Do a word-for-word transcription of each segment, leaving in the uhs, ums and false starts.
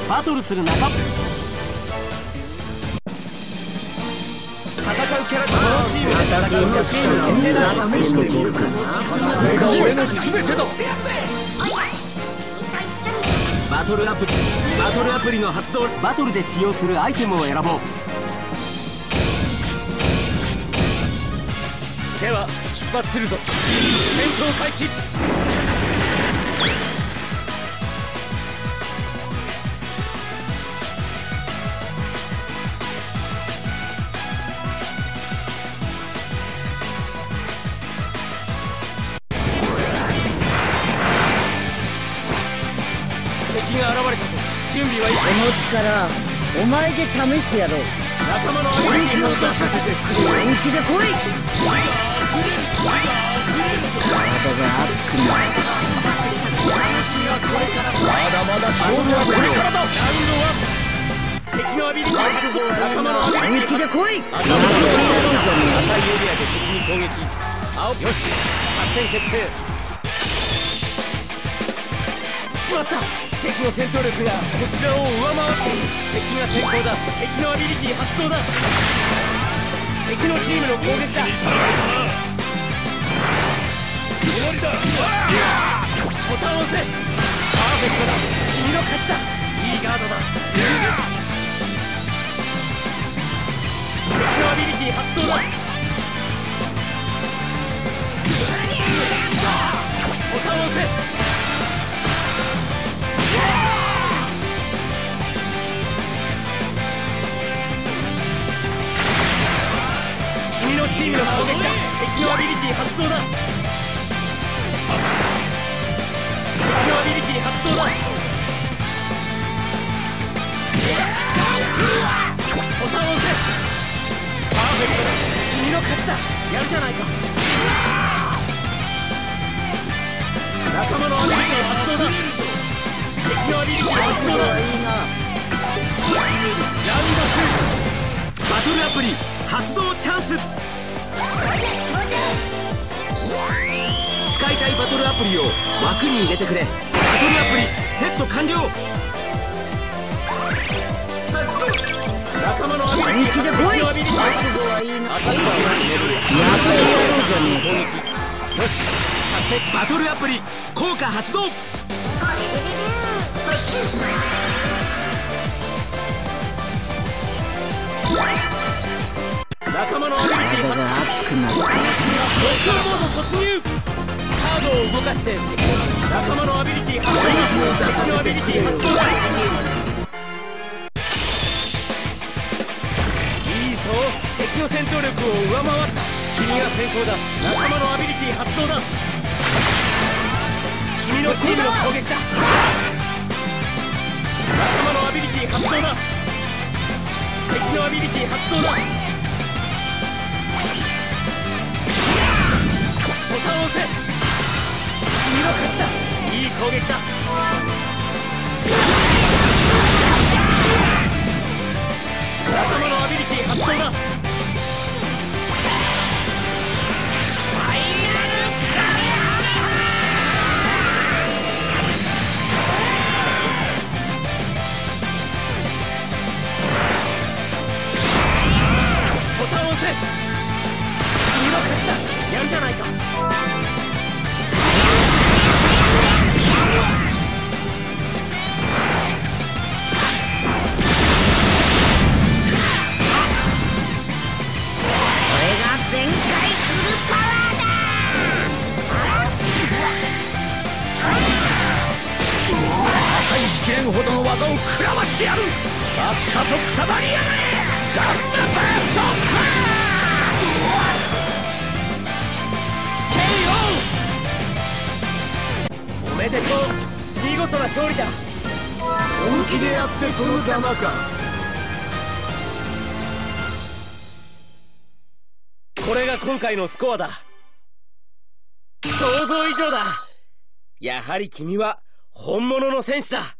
バトルする仲間。戦うキャラクターのチームで戦うチームの決定だ。これが俺の全てだ。バトルアプリバトルアプリの発動。バトルで使用するアイテムを選ぼう。では出発するぞ。戦争開始。敵が現れたぞ。準備はいい。この力お前で試してやろう。 仲間のアビリティを出させてくれ。 本気で来い。体が熱くなる。 まだまだ勝負はこれからだ。ラウンドワン。敵のアビリティ、仲間のアビリティ。 本気で来い。 赤いエリアで敵に攻撃。青よし、作戦決定。しまった。敵の戦闘力がこちらを上回っている。敵が先行だ。敵のアビリティ発動だ。敵のチームの攻撃だ。終わりだ。ボタンを押せ。パーフェクトだ。君の勝ちだ。いいガードだ。敵のアビリティ発動だ。ボタンを押せ。君のチームの攻撃だ。敵のアビリティ発動だ。敵のアビリティ発動だ。ボタンを押せ。パーフェクトだ。君の勝ちだ。やるじゃないか。仲間のアビリティ発動だ。敵のアビリティ発動だ。ラウンドツー。バトルアプリ発動チャンス。使いたいバトルアプリを枠に入れてくれ。バトルアプリセット完了。仲間のアビリティ、敵のアビリティ、アタッカーは眠る。よし、バトルアプリ効果発動。仲間のアビリティ発動。ロックモード突入。カードを動かして仲間のアビリティ発動。敵のアビリティ発動だ。いいぞ。敵の戦闘力を上回った。君が先行だ。仲間のアビリティ発動だ。君のチームの攻撃だ。仲間のアビリティ発動だ。敵のアビリティ発動だ。ボタンを押せ。君の勝ちだ。いい攻撃だ。仲間のアビリティ発動だ。ボタンを押せ。君の勝ちだ。やるじゃないか。しきれんほどの技を食らわしてやる。さっさとくたばりやがれ。ガンダバーストファー。おめでとう。見事な勝利だ。 本気でやってそのざまか。 これが今回のスコアだ。想像以上だ。やはり君は本物の戦士だ。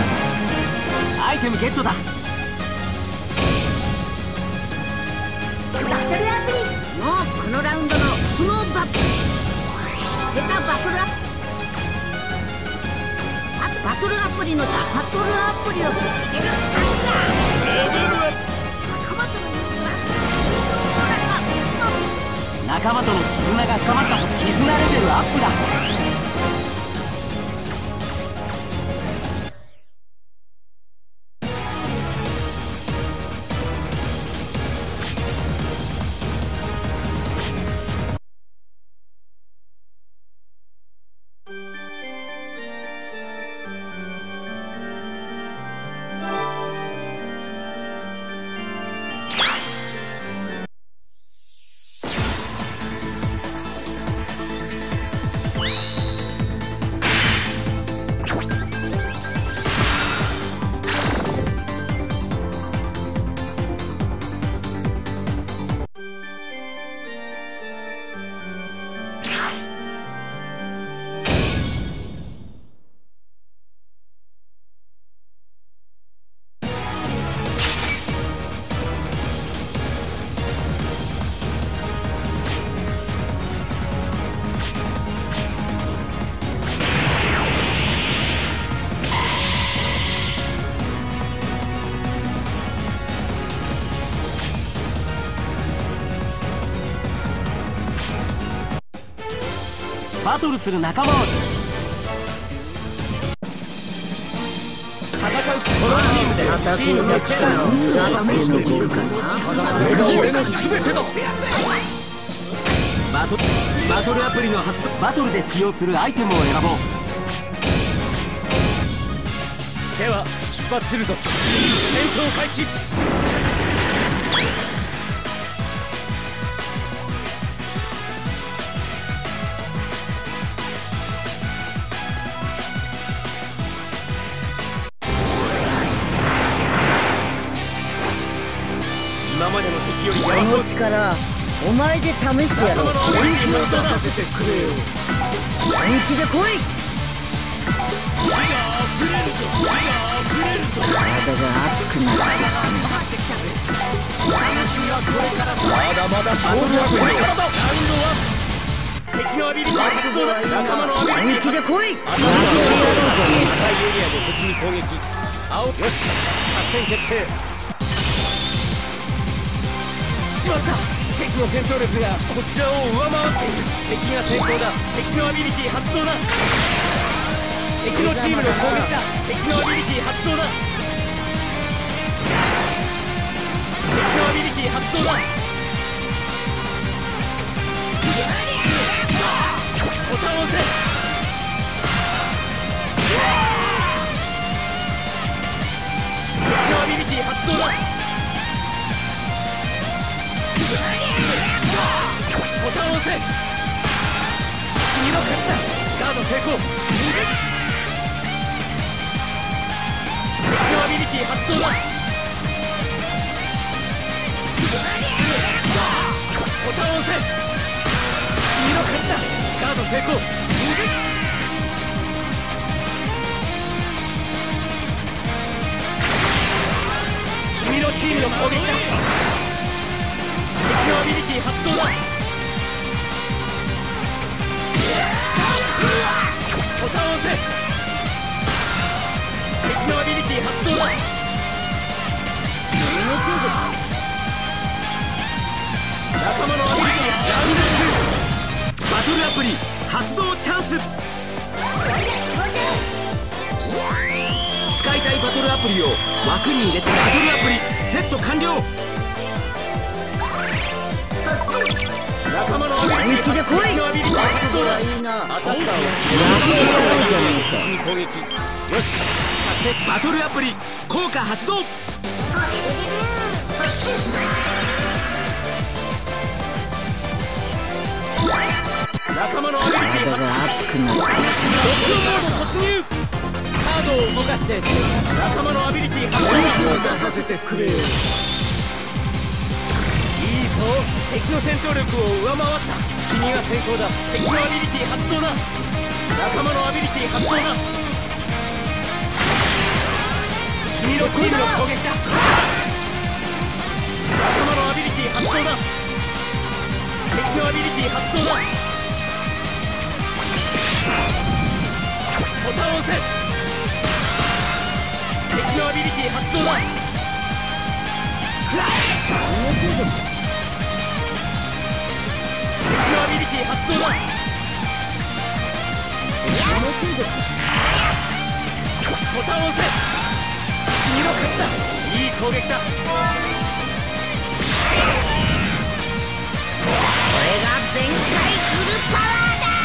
アイテムゲットだ。 トルアプリ。もうこのラウンドのこのバッ出たバトルアプリ。あとバトルアプリのバトルアプリを続ける。レベルアップ。 仲間との絆が深まったと絆レベルアップだ。バトルする仲間を戦う。このチームでチームの力を試してみるかな。これが俺の全てだ。バトルバトルアプリの発動。バトルで使用するアイテムを選ぼう。では出発するぞ。戦争開始。今までの敵よりこの力お前で試してやろう。本気を出させてくれよ。本気で来い。体が熱くなる。 まだまだ勝負はこれからだ。ラウンドワン。敵のアビリティ発動だ。仲間のアビリティ本気で来い。 赤いエリアで敵に攻撃。青よし作戦決定。しまった。敵の戦闘力がこちらを上回っている。敵が先行だ。敵のアビリティ発動だ。敵のチームの攻撃だ。敵のアビリティ発動だ。敵のアビリティ発動だ。ボタンを押せ。敵のアビリティ発動だ。ボタンを押せ。君の勝ちだ。ガード成功。敵のアビリティ発動だ。ボタンを押せ。君の勝ちだ。ガード成功。君のチームの攻撃だ。敵のアビリティ発動だ。ボタンを押せ。敵のアビリティ発動だ。仲間のアビリティラウンドツー。バトルアプリ発動チャンス。使いたいバトルアプリを枠に入れてバトルアプリセット完了。仲間のアビリティ本気で来い。発動だ。いいな。アタッカーを攻撃。よしバトルアプリ効果発動。仲間のアビリティ体が熱くなる。 ロックモード突入。カードを動かして仲間のアビリティ発動。 本気を出させてくれよ。 敵の戦闘力を上回った。君が先行だ。敵のアビリティ発動だ。仲間のアビリティ発動だ。君のチームの攻撃だ。仲間のアビリティティ発動だ。敵のアビリティ発動だ。ボタンを押せ。敵のアビリティ発動だ。敵のアビリティ発動だ。ボタンを押せ。君の勝ちだ。いい攻撃だ。 これが全開フルパワーだ。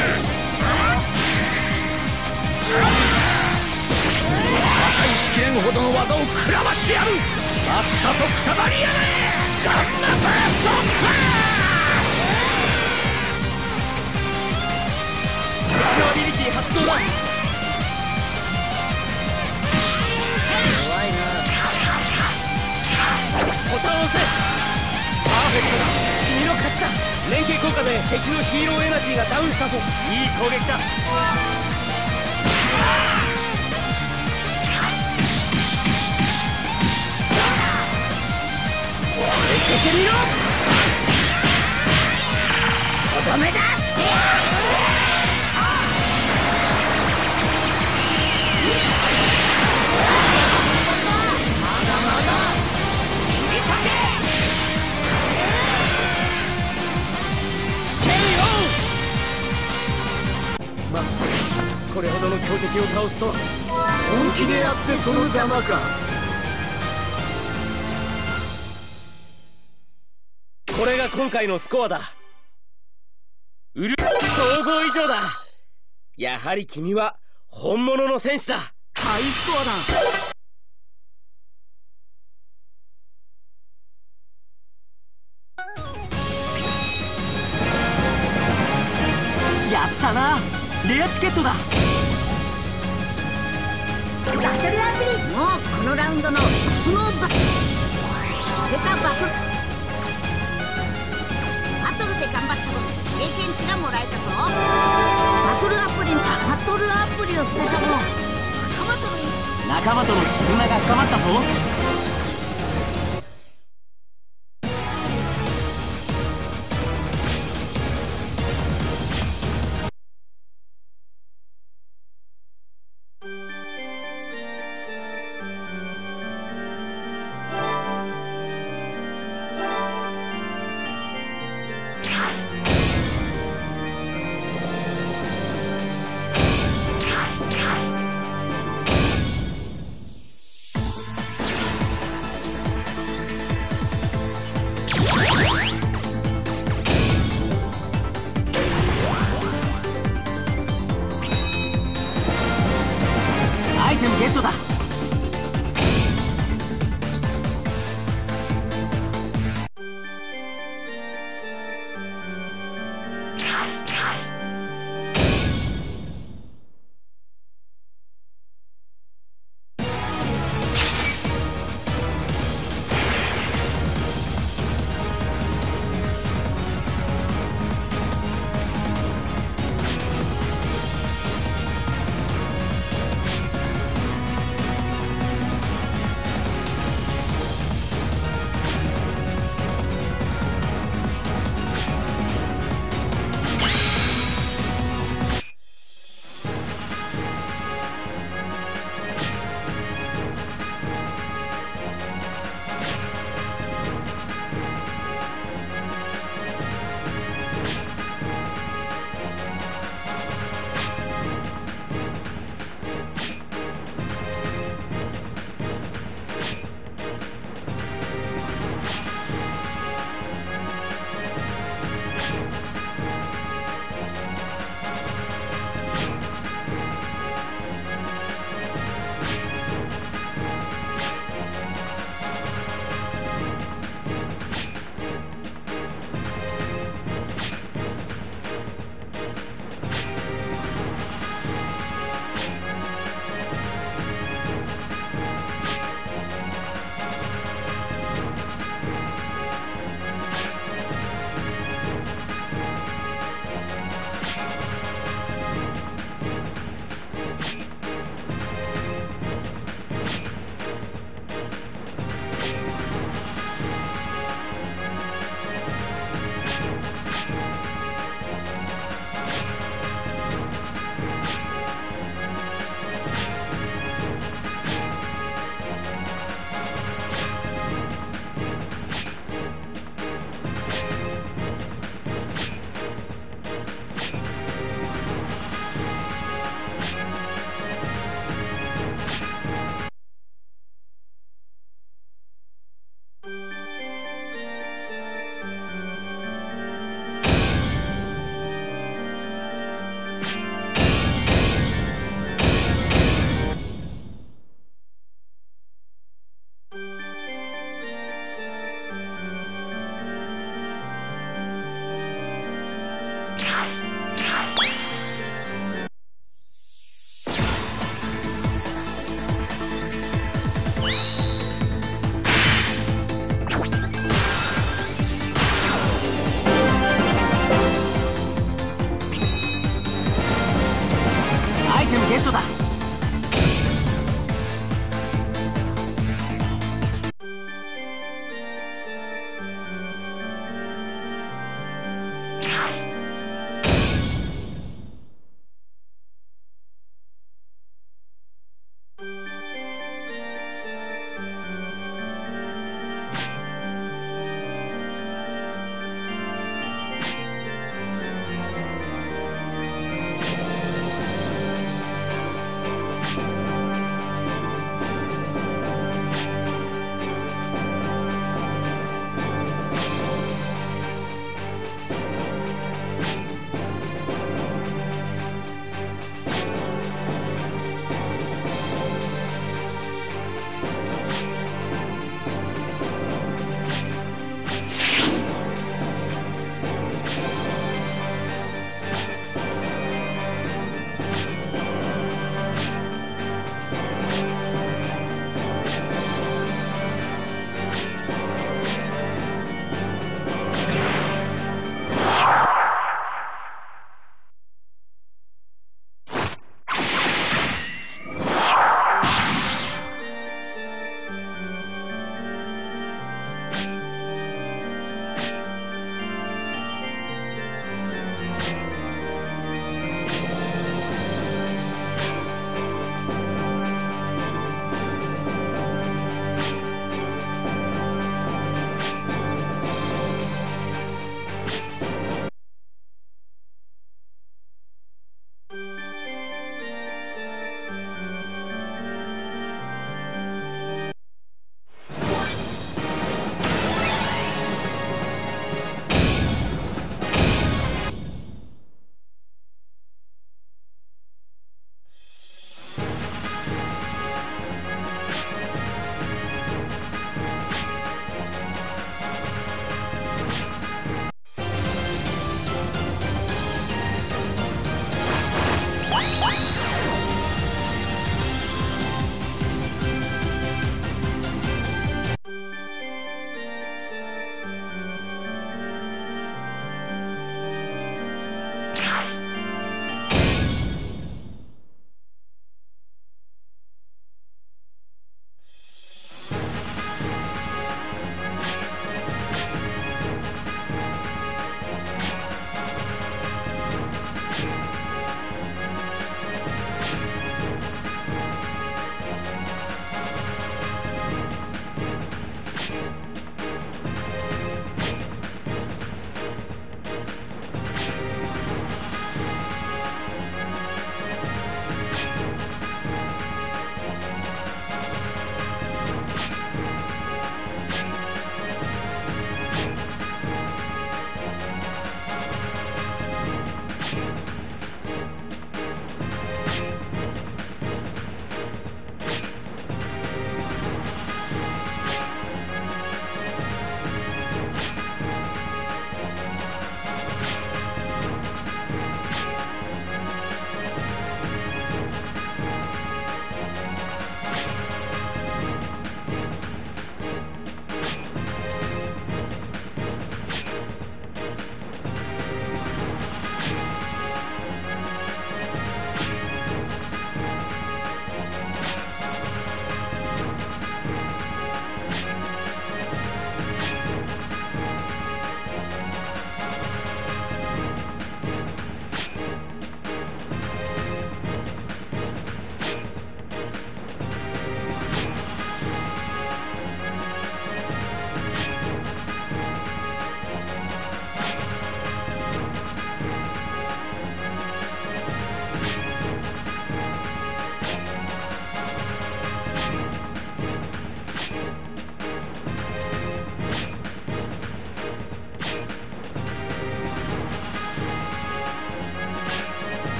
破壊しきれんほどの技を食らわしてやる。さっさとくたばりやがれ。ガンナバーストパー。敵のアビリティ発動だ。 怖いな。 ボタンを押せ。パーフェクトだ。君の勝ちだ。連携効果で敵のヒーローエナジーがダウンしたぞ。いい攻撃だ。受けてみろ。とどめだ。まあこれほどの強敵を倒すとは。 本気でやってその邪魔か。 これが今回のスコアだ。うる想像以上だ。やはり君は本物の戦士だ。ハイスコアだ。やったな。レアチケットだ。 バトルアプリ。もうこのラウンドのこのバセカバトルバトルで頑張った分経験値がもらえたぞ。バトルアプリか。バトルアプリを捨てた分仲間との仲間との絆が深まったぞ。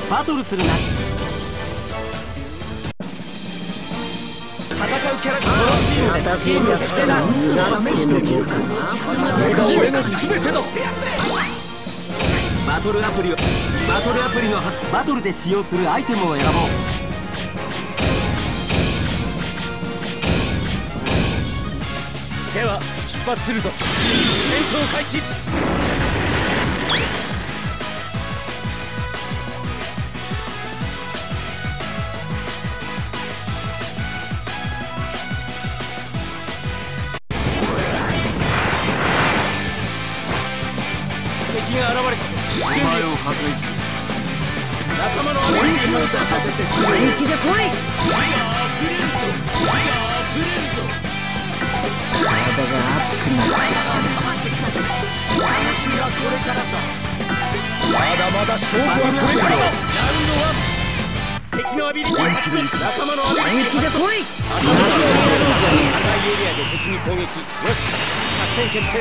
バトルするな。戦うキャラクターのチームでチームを決めだ。試してみるかな。これが俺の全てだ。バトルアプリをバトルアプリのバトルで使用するアイテムを選ぼう。では出発するぞ。戦争開始。敵が現れた。準備を破壊する。仲間のアメリカを出させて本気で来い。火が溢れるぞ。火が溢れるぞ。体が熱くなる。楽しみはこれからさ。まだまだ勝負はこれからだ。ラウンドワン。敵のアビリティ発動。仲間のアビリティ発動。赤いエリアで敵に攻撃。よし、作戦決定。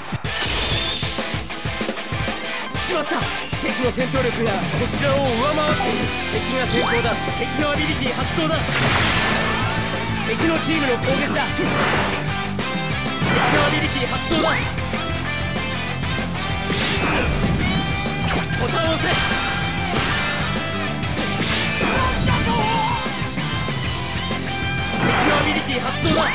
しまった。敵の戦闘力がこちらを上回っている。敵が先行だ。敵のアビリティ発動だ。敵のチームの攻撃だ。敵のアビリティ発動だ。ボタンを押せ。敵のアビリティ発動だ。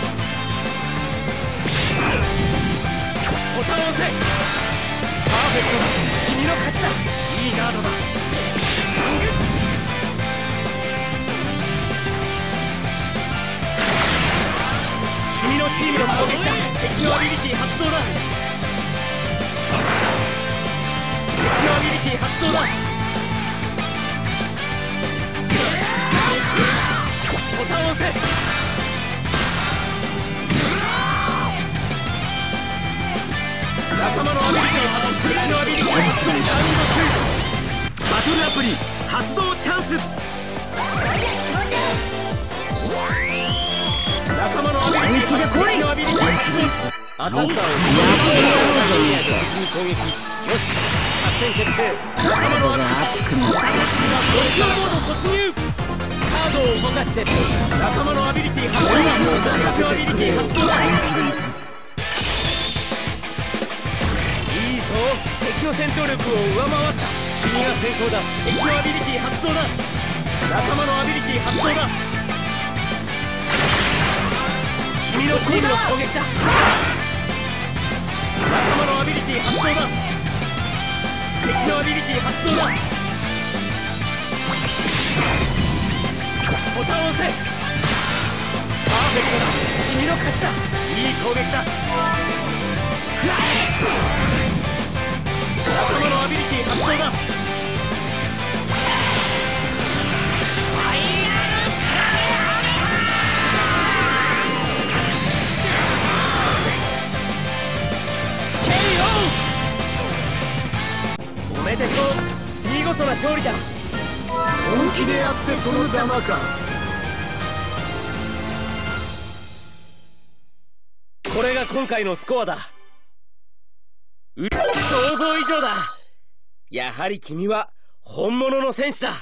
ボタンを押せ。パーフェクトだ。君の勝ちだ。いいガードだ。君のチームの攻撃だ。敵のアビリティ発動だ。敵のアビリティ発動だ。ボタンを押せ。仲間のアビリティ発動。敵のアビリティ発動。ラウンドツー。バトルアプリ発動チャンス。仲間のアビリティ発動。敵のアビリティ発動。アタッカーを敵に攻撃。よし、作戦決定。仲間のアビリティ発動。モード突入。カードを動かして。仲間のアビリティ発動。敵のアビリティ発動。敵の戦闘力を上回った。君が先行だ。敵のアビリティ発動だ。仲間のアビリティ発動だ。君のチームの攻撃だ。仲間のアビリティ発動だ。敵のアビリティ発動だ。ボタンを押せ。パーフェクトだ。君の勝ちだ。いい攻撃だ。仲間のアビリティ発動だ。おめでとう。見事な勝利だ。 本気でやってそのざまか。 これが今回のスコアだ。想像以上だ。やはり君は本物の戦士だ。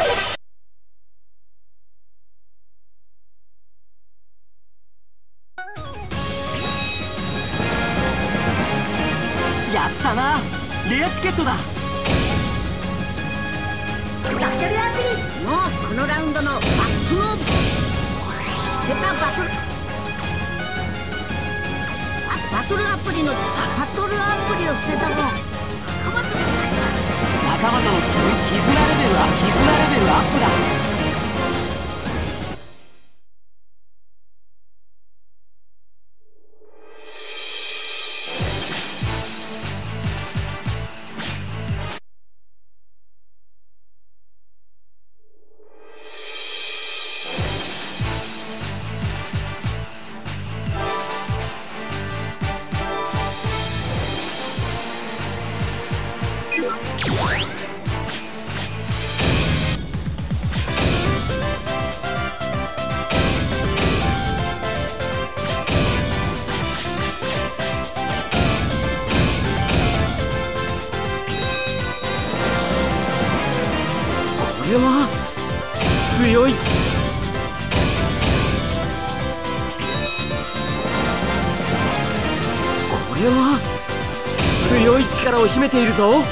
やったな。レアチケットだ。 バトルアプリ。もうこのラウンドのバックオーブ。セパバトルバトルアプリのバトルアプリを捨てたもん。仲間との仲間との絆レベルは絆レベルアップだ。 強い。これは強い力を秘めているぞ。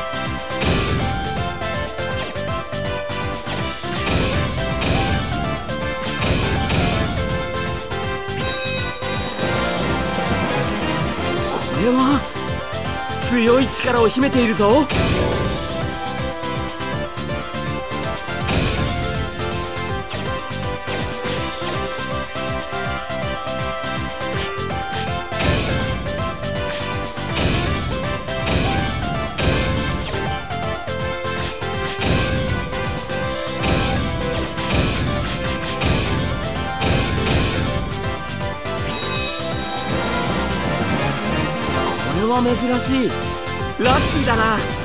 これは強い力を秘めているぞ。これは珍しい。ラッキーだな。